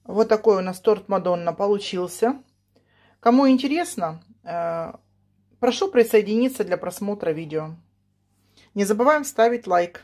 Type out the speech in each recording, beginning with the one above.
Вот такой у нас торт Мадонна получился. Кому интересно, прошу присоединиться для просмотра видео. Не забываем ставить лайк.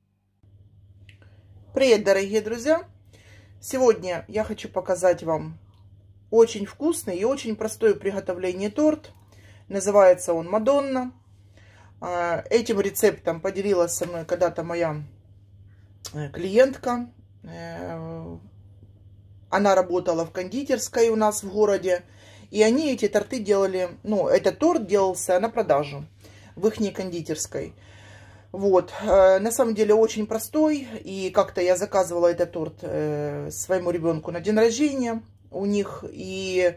Привет, дорогие друзья! Сегодня я хочу показать вам очень вкусный и очень простой в приготовлении торт. Называется он Мадонна. Этим рецептом поделилась со мной когда-то моя клиентка. Она работала в кондитерской у нас в городе. И они эти торты делали, этот торт делался на продажу в их кондитерской. Вот, на самом деле очень простой. И как-то я заказывала этот торт своему ребенку на день рождения у них. И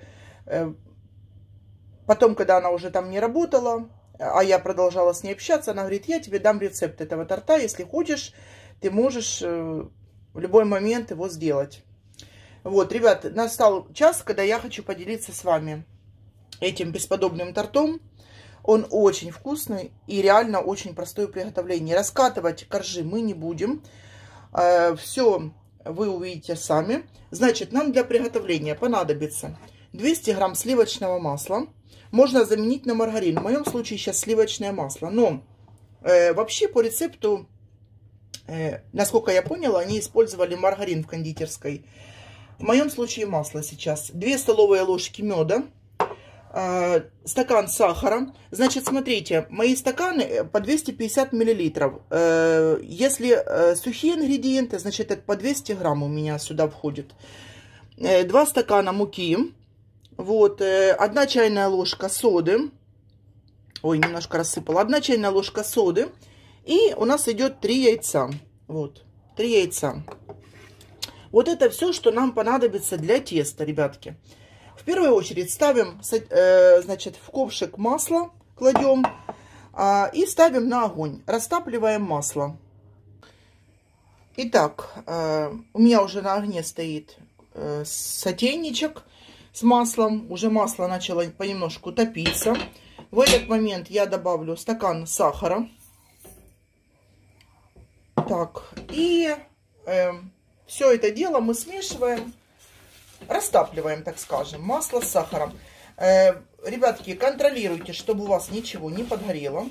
потом, когда она уже там не работала, а я продолжала с ней общаться, она говорит: я тебе дам рецепт этого торта, если хочешь, ты можешь в любой момент его сделать. Вот, ребят, настал час, когда я хочу поделиться с вами этим бесподобным тортом. Он очень вкусный и реально очень простой в приготовлении. Раскатывать коржи мы не будем. Все вы увидите сами. Значит, нам для приготовления понадобится 200 грамм сливочного масла. Можно заменить на маргарин. В моем случае сейчас сливочное масло. Но вообще по рецепту, насколько я поняла, они использовали маргарин в кондитерской. В моем случае масло сейчас. 2 столовые ложки меда. Стакан сахара. Значит, смотрите, мои стаканы по 250 миллилитров. Если сухие ингредиенты, значит, это по 200 грамм у меня сюда входит. 2 стакана муки. Вот, 1 чайная ложка соды. Ой, немножко рассыпала. 1 чайная ложка соды. И у нас идет 3 яйца. Вот, 3 яйца. Вот это все, что нам понадобится для теста, ребятки. В первую очередь ставим, значит, в ковшик масло, кладем и ставим на огонь. Растапливаем масло. Итак, у меня уже на огне стоит сотейничек с маслом. Уже масло начало понемножку топиться. В этот момент я добавлю стакан сахара. Так, и все это дело мы смешиваем. Растапливаем, так скажем, масло с сахаром. Ребятки, контролируйте, чтобы у вас ничего не подгорело.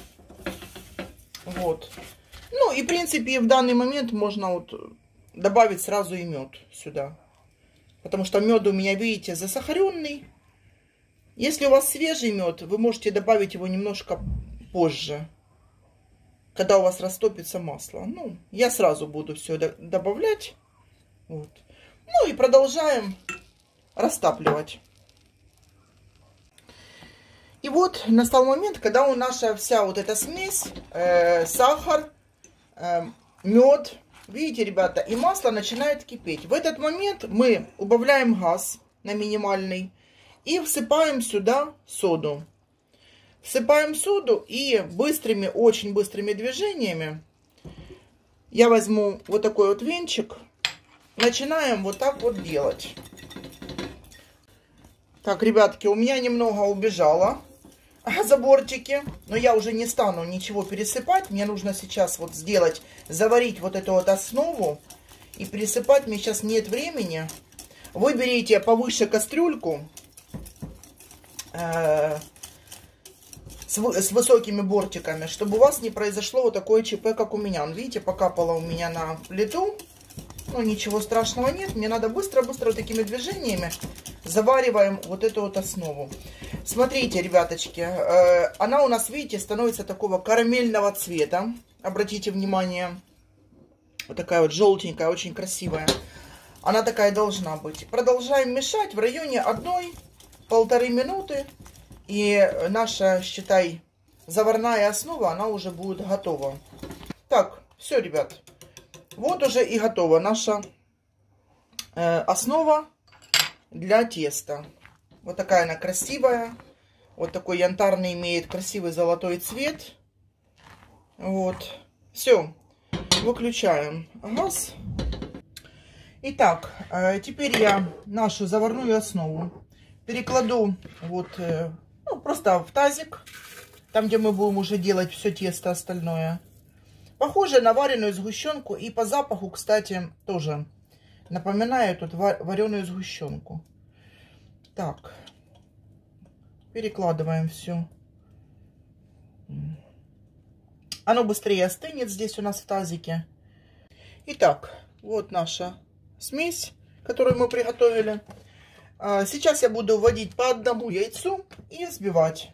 Вот. Ну и в принципе в данный момент можно вот добавить сразу и мед сюда. Потому что мед у меня, видите, засахаренный. Если у вас свежий мед, вы можете добавить его немножко позже, когда у вас растопится масло. Ну, я сразу буду все добавлять. Вот. Ну и продолжаем растапливать. И вот настал момент, когда у наша вся вот эта смесь, сахар, мед, видите, ребята, и масло начинает кипеть. В этот момент мы убавляем газ на минимальный и всыпаем сюда соду. Всыпаем соду и быстрыми, очень быстрыми движениями я возьму вот такой вот венчик. Начинаем вот так вот делать. Так, ребятки, у меня немного убежало заборчики, но я уже не стану ничего пересыпать. Мне нужно сейчас вот сделать, заварить вот эту вот основу. И пересыпать мне сейчас нет времени. Вы берите повыше кастрюльку с высокими бортиками, чтобы у вас не произошло вот такое ЧП, как у меня. Видите, покапало у меня на плиту. Ну, ничего страшного нет. Мне надо быстро-быстро вот такими движениями завариваем вот эту вот основу. Смотрите, ребяточки, она у нас, видите, становится такого карамельного цвета. Обратите внимание. Вот такая вот желтенькая, очень красивая. Она такая должна быть. Продолжаем мешать в районе 1-1,5 минуты. И наша, считай, заварная основа, она уже будет готова. Так, все, ребят. Вот уже и готова наша основа для теста. Вот такая она красивая. Вот такой янтарный, имеет красивый золотой цвет. Вот. Все. Выключаем газ. Итак, теперь я нашу заварную основу перекладу вот просто в тазик. Там, где мы будем уже делать все тесто остальное. Похоже на вареную сгущенку. И по запаху, кстати, тоже Напоминает тут вареную сгущенку. Так. Перекладываем все. Оно быстрее остынет здесь у нас в тазике. Итак, вот наша смесь, которую мы приготовили. Сейчас я буду вводить по одному яйцу и взбивать.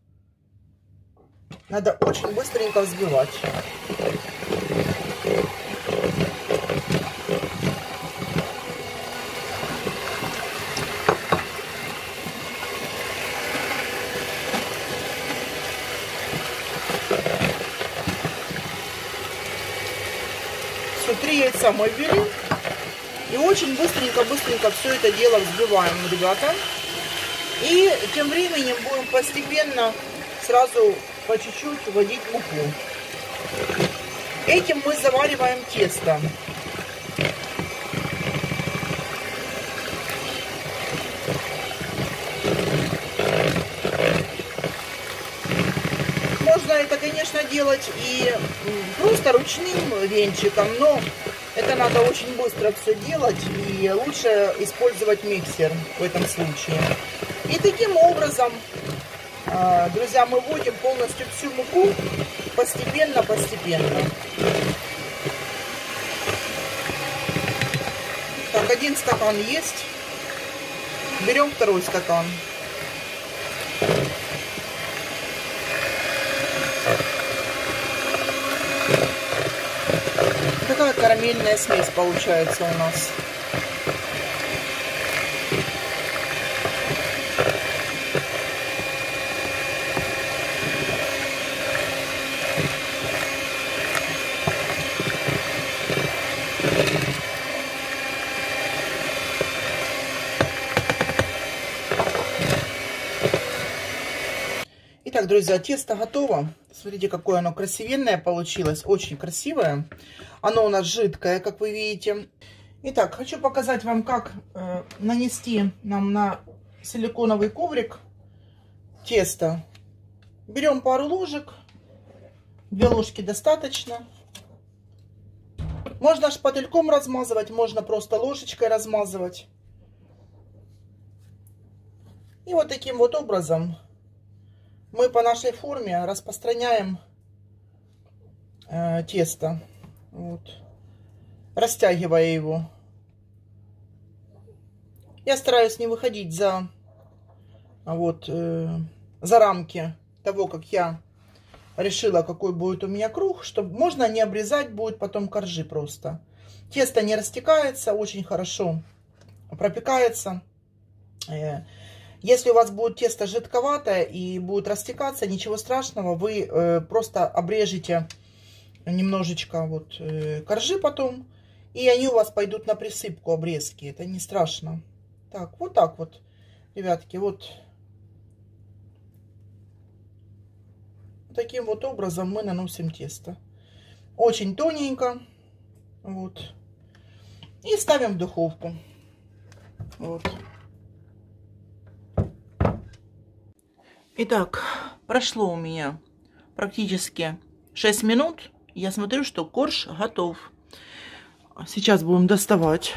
Надо очень быстренько взбивать. Все, 3 яйца мы ввели. И очень быстренько все это дело взбиваем, ребята. И тем временем будем постепенно сразу по чуть-чуть вводить муку. Этим мы завариваем тесто. Можно это, конечно, делать и просто ручным венчиком, но это надо очень быстро все делать, и лучше использовать миксер в этом случае. И таким образом, друзья, мы вводим полностью всю муку постепенно. Так, 1 стакан есть. Берем 2 стакан. Такая карамельная смесь получается у нас. Итак, друзья, тесто готово. Смотрите, какое оно красивенное получилось. Очень красивое. Оно у нас жидкое, как вы видите. Итак, хочу показать вам, как нанести нам на силиконовый коврик тесто. Берем пару ложек. 2 ложки достаточно. Можно шпательком размазывать, можно просто ложечкой размазывать. И вот таким вот образом мы по нашей форме распространяем тесто, вот, растягивая его. Я стараюсь не выходить за рамки того, как я решила, какой будет у меня круг, чтобы можно не обрезать будет потом коржи просто. Тесто не растекается, очень хорошо пропекается. Если у вас будет тесто жидковатое и будет растекаться, ничего страшного, вы просто обрежете немножечко коржи потом, и они у вас пойдут на присыпку, обрезки. Это не страшно. Так вот, ребятки, вот таким вот образом мы наносим тесто. Очень тоненько. Вот. И ставим в духовку. Вот. Итак, прошло у меня практически 6 минут. Я смотрю, что корж готов. Сейчас будем доставать.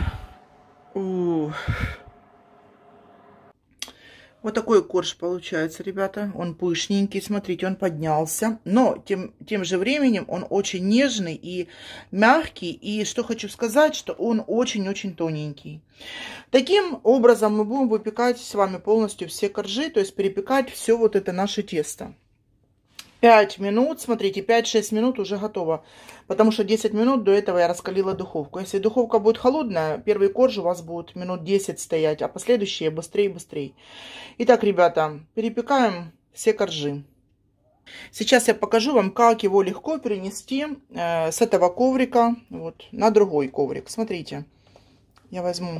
Вот такой корж получается, ребята. Он пышненький, смотрите, он поднялся. Но тем же временем он очень нежный и мягкий. И что хочу сказать, что он очень-очень тоненький. Таким образом мы будем выпекать с вами полностью все коржи. То есть перепекать все вот это наше тесто. 5 минут, смотрите, 5-6 минут уже готово. Потому что 10 минут до этого я раскалила духовку. Если духовка будет холодная, первый корж у вас будет минут 10 стоять, а последующие быстрее. Итак, ребята, перепекаем все коржи. Сейчас я покажу вам, как его легко перенести с этого коврика вот, на другой коврик. Смотрите, я возьму.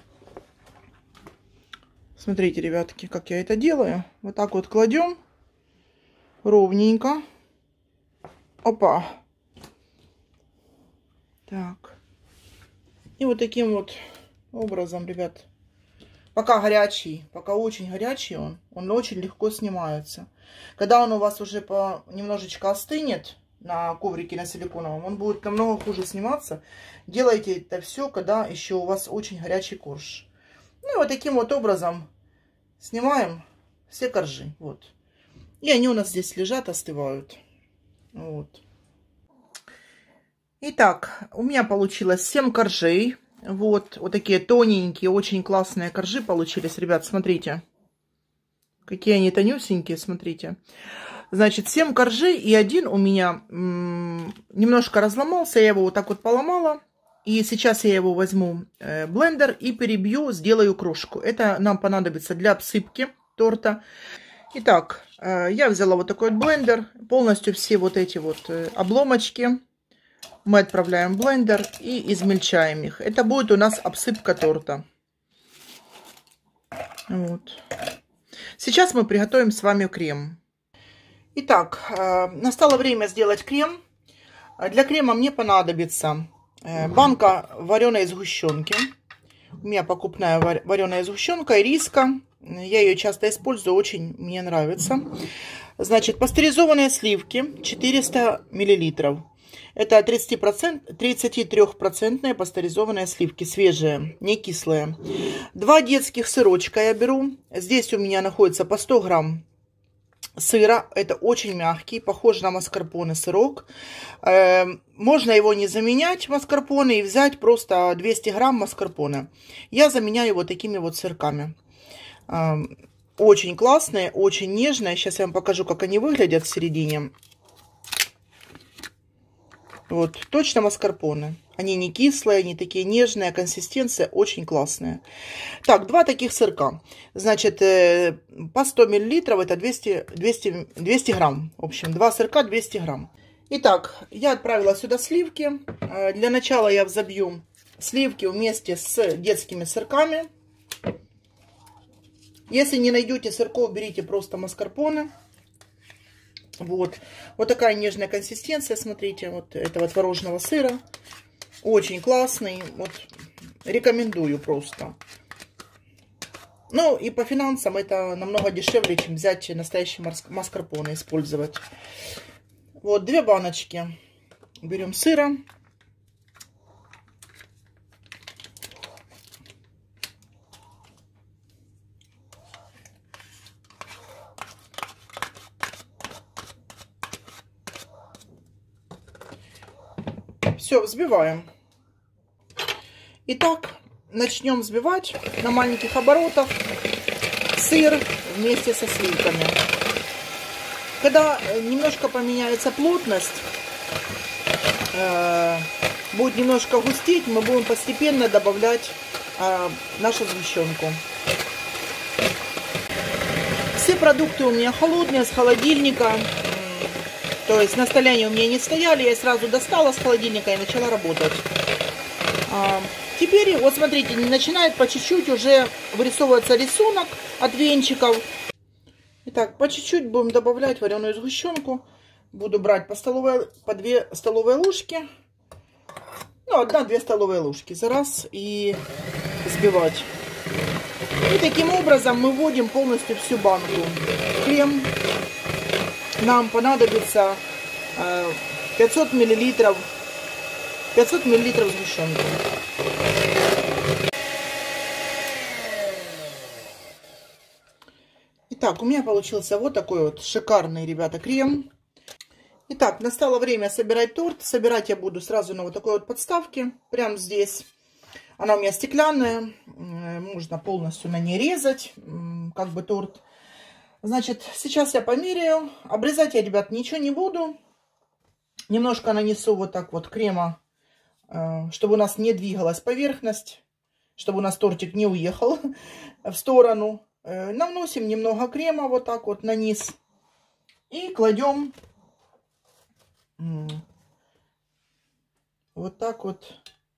Смотрите, ребятки, как я это делаю. Вот так вот кладем. Ровненько. Опа. Так. И вот таким вот образом, ребят. Пока горячий, пока очень горячий он очень легко снимается. Когда он у вас уже немножечко остынет, на коврике на силиконовом, он будет намного хуже сниматься. Делайте это все, когда еще у вас очень горячий корж. Ну и вот таким вот образом снимаем все коржи. Вот. И они у нас здесь лежат, остывают. Вот. Итак, у меня получилось 7 коржей. Вот такие тоненькие, очень классные коржи получились, ребят, смотрите. Какие они тонюсенькие, смотрите. Значит, 7 коржей, и один у меня немножко разломался, я его вот так вот поломала. И сейчас я его возьму блендер и перебью, сделаю крошку. Это нам понадобится для обсыпки торта. Итак, я взяла вот такой вот блендер. Полностью все вот эти вот обломочки мы отправляем в блендер и измельчаем их. Это будет у нас обсыпка торта. Вот. Сейчас мы приготовим с вами крем. Итак, настало время сделать крем. Для крема мне понадобится банка вареной сгущенки. У меня покупная вареная сгущенка, ириска. Я ее часто использую, очень мне нравится. Значит, пастеризованные сливки 400 мл. Это 33% пастеризованные сливки, свежие, не кислые. 2 детских сырочка я беру. Здесь у меня находится по 100 грамм сыра. Это очень мягкий, похож на маскарпоне сырок. Можно его не заменять маскарпоне и взять просто 200 грамм маскарпоне. Я заменяю вот такими вот сырками. Очень классные, очень нежные. Сейчас я вам покажу, как они выглядят в середине. Вот, точно маскарпоне. Они не кислые, они такие нежные, консистенция очень классная. Так, 2 таких сырка. Значит, по 100 мл это 200 грамм. В общем, 2 сырка 200 грамм. Итак, я отправила сюда сливки. Для начала я взобью сливки вместе с детскими сырками. Если не найдете сырков, берите просто маскарпоне. Вот такая нежная консистенция, смотрите, вот этого творожного сыра. Очень классный, вот рекомендую просто. Ну и по финансам это намного дешевле, чем взять настоящий маскарпоне, использовать. Вот 2 баночки берем сыра. Все, взбиваем. Итак, начнем взбивать на маленьких оборотах сыр вместе со сливками. Когда немножко поменяется плотность, будет немножко густеть, мы будем постепенно добавлять нашу сгущенку. Все продукты у меня холодные, с холодильника. То есть на столе они у меня не стояли, я сразу достала с холодильника и начала работать. Теперь, вот смотрите, начинает по чуть-чуть уже вырисовываться рисунок от венчиков. Итак, по чуть-чуть будем добавлять вареную сгущенку. Буду брать по 2 столовые ложки. Ну, 1-2 столовые ложки за раз и взбивать. И таким образом мы вводим полностью всю банку. Крем. Нам понадобится 500 мл сгущенки. Итак, у меня получился вот такой вот шикарный, ребята, крем. Итак, настало время собирать торт. Собирать я буду сразу на вот такой вот подставке, прямо здесь. Она у меня стеклянная, можно полностью на ней резать, как бы торт. Значит, сейчас я померяю. Обрезать я, ребят, ничего не буду. Немножко нанесу вот так вот крема, чтобы у нас не двигалась поверхность, чтобы у нас тортик не уехал в сторону. Наносим немного крема вот так вот на низ и кладем вот так вот.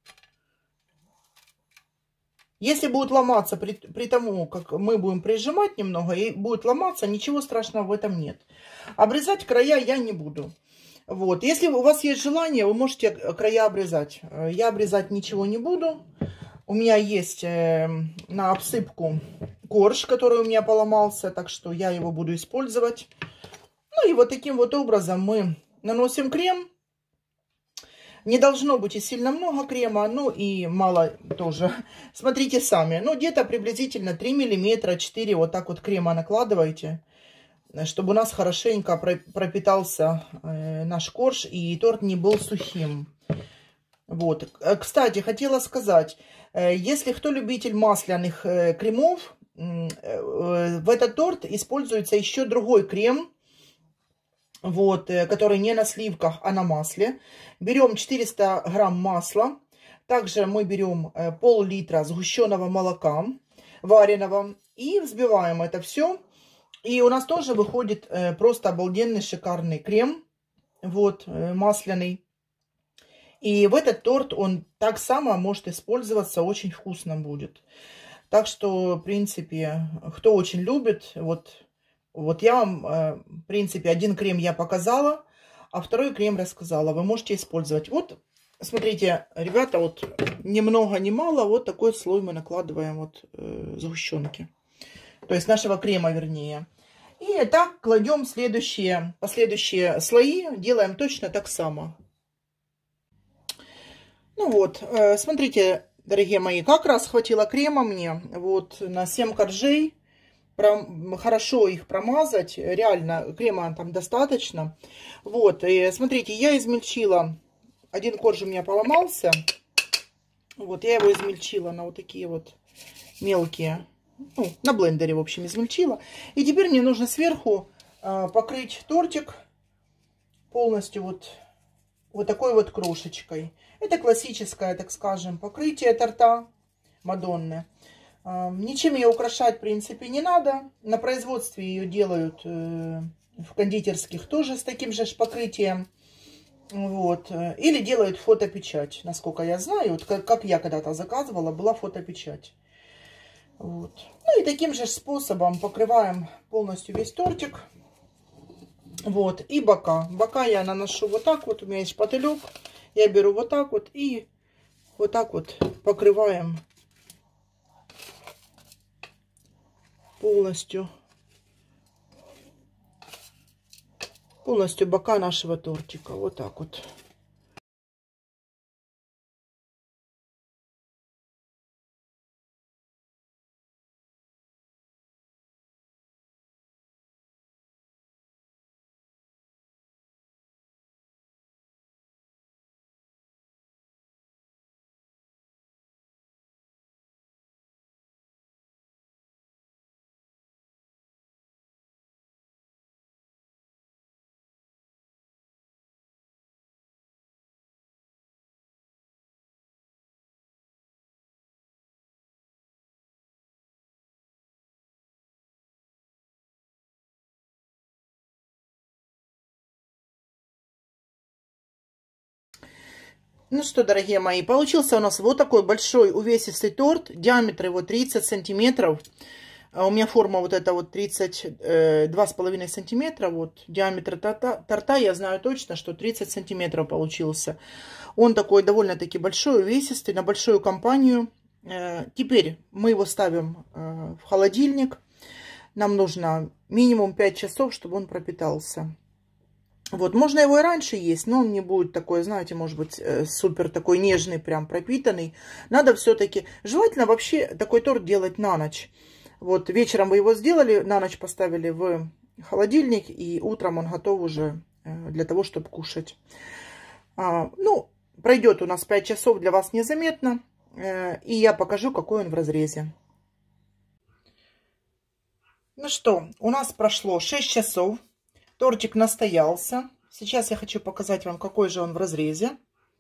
Если будет ломаться при тому, как мы будем прижимать немного, и будет ломаться, ничего страшного в этом нет. Обрезать края я не буду. Вот. Если у вас есть желание, вы можете края обрезать. Я обрезать ничего не буду. У меня есть на обсыпку корж, который у меня поломался, так что я его буду использовать. Ну и вот таким вот образом мы наносим крем. Не должно быть и сильно много крема, ну и мало тоже. Смотрите сами. Ну, где-то приблизительно 3 миллиметра, 4 вот так вот крема накладываете, чтобы у нас хорошенько пропитался наш корж и торт не был сухим. Вот. Кстати, хотела сказать, если кто любитель масляных кремов, в этот торт используется еще другой крем, вот, который не на сливках, а на масле. Берем 400 грамм масла. Также мы берем пол-литра сгущенного молока вареного и взбиваем это все. И у нас тоже выходит просто обалденный шикарный крем, вот, масляный. И в этот торт он так само может использоваться, очень вкусно будет. Так что, в принципе, кто очень любит, вот я вам, в принципе, один крем я показала, а второй крем рассказала. Вы можете использовать. Вот, смотрите, ребята, вот ни много ни мало, вот такой слой мы накладываем вот сгущенки. То есть нашего крема, вернее. И так кладем последующие слои, делаем точно так само. Ну вот, смотрите, дорогие мои, как раз хватило крема мне вот на 7 коржей. Хорошо их промазать, реально крема там достаточно. Вот, и смотрите, я измельчила, один корж у меня поломался, вот, я его измельчила на вот такие вот мелкие, ну, на блендере, в общем, измельчила. И теперь мне нужно сверху покрыть тортик полностью вот такой вот крошечкой. Это классическое, так скажем, покрытие торта Мадонны. Ничем ее украшать, в принципе, не надо. На производстве ее делают в кондитерских тоже с таким же покрытием. Вот. Или делают фотопечать. Насколько я знаю, вот как я когда-то заказывала, была фотопечать. Вот. Ну и таким же способом покрываем полностью весь тортик. Вот. И бока. Бока я наношу вот так вот. У меня есть шпателек. Я беру вот так вот и вот так вот покрываем полностью бока нашего тортика. Вот так вот. Ну что, дорогие мои, получился у нас вот такой большой увесистый торт. Диаметр его 30 сантиметров. У меня форма вот эта вот 32,5 сантиметра. Вот диаметр торта, я знаю точно, что 30 сантиметров получился. Он такой довольно-таки большой, увесистый, на большую компанию. Теперь мы его ставим в холодильник. Нам нужно минимум 5 часов, чтобы он пропитался. Вот, можно его и раньше есть, но он не будет такой, знаете, может быть, супер такой нежный, прям пропитанный. Надо все-таки, желательно вообще такой торт делать на ночь. Вот, вечером вы его сделали, на ночь поставили в холодильник, и утром он готов уже для того, чтобы кушать. Ну, пройдет у нас 5 часов, для вас незаметно, и я покажу, какой он в разрезе. Ну что, у нас прошло 6 часов. Тортик настоялся. Сейчас я хочу показать вам, какой же он в разрезе.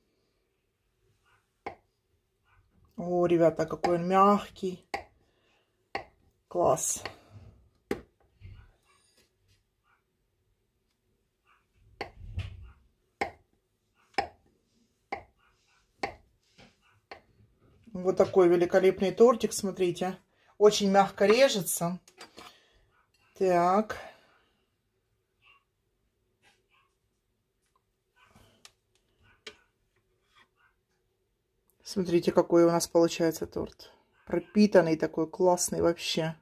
О, ребята, какой он мягкий. Класс. Вот такой великолепный тортик, смотрите. Очень мягко режется. Так. Смотрите, какой у нас получается торт. Пропитанный такой, классный вообще.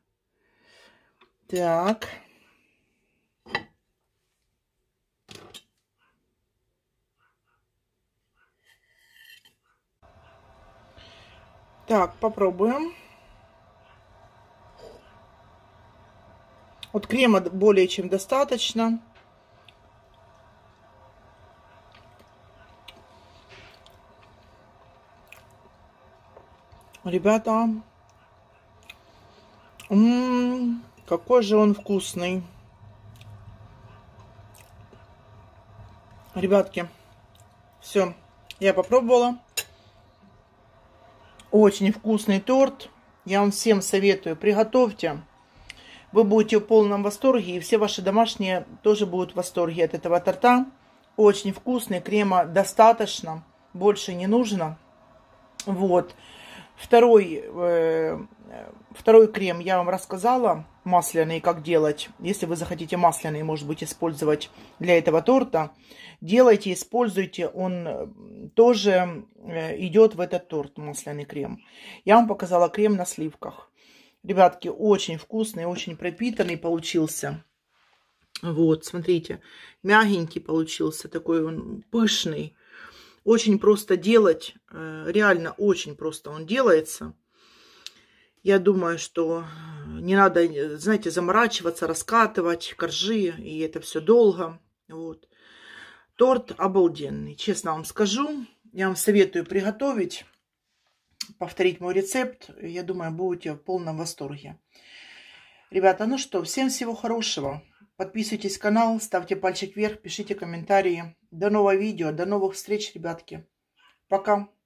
Так. Так, попробуем. Вот крема более чем достаточно. Ребята, какой же он вкусный. Ребятки, все, я попробовала. Очень вкусный торт. Я вам всем советую, приготовьте. Вы будете в полном восторге, и все ваши домашние тоже будут в восторге от этого торта. Очень вкусный, крема достаточно, больше не нужно. Вот. Второй крем я вам рассказала, масляный, как делать. Если вы захотите масляный, может быть, использовать для этого торта, делайте, используйте. Он тоже идет в этот торт, масляный крем. Я вам показала крем на сливках. Ребятки, очень вкусный, очень пропитанный получился. Вот, смотрите, мягенький получился, такой он пышный. Очень просто делать, реально очень просто он делается. Я думаю, что не надо, знаете, заморачиваться, раскатывать коржи, и это все долго. Вот. Торт обалденный, честно вам скажу. Я вам советую приготовить, повторить мой рецепт. Я думаю, будете в полном восторге. Ребята, ну что, всем всего хорошего. Подписывайтесь на канал, ставьте пальчик вверх, пишите комментарии. До нового видео, до новых встреч, ребятки. Пока.